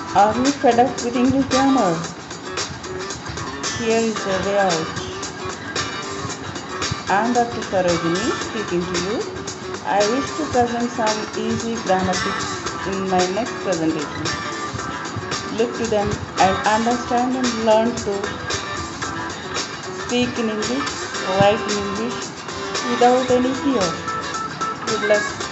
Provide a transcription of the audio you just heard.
Are you fed up with English grammar? Here is the way out. I'm Dr. Sarojini speaking to you. I wish to present some easy grammar tips in my next presentation. Look to them and understand and learn to speak in English, write in English without any fear. Good luck.